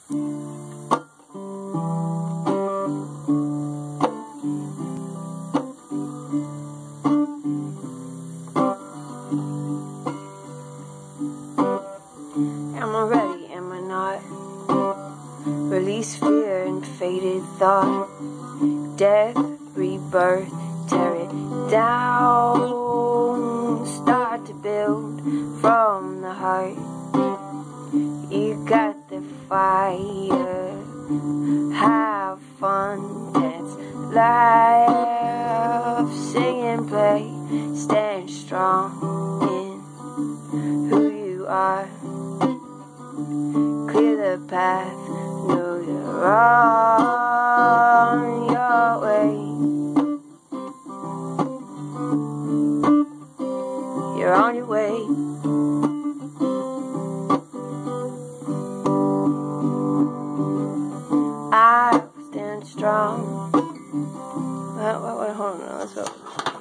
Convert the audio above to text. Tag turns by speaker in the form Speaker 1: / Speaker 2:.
Speaker 1: Am I ready? Am I not? Release fear and faded thought. Death, rebirth, tear it down. Start to build from the heart. You got the fire. Have fun, dance, laugh, sing and play. Stand strong in who you are. Clear the path, know you're on your way. You're on your way. I stand strong. Hold on, let's go.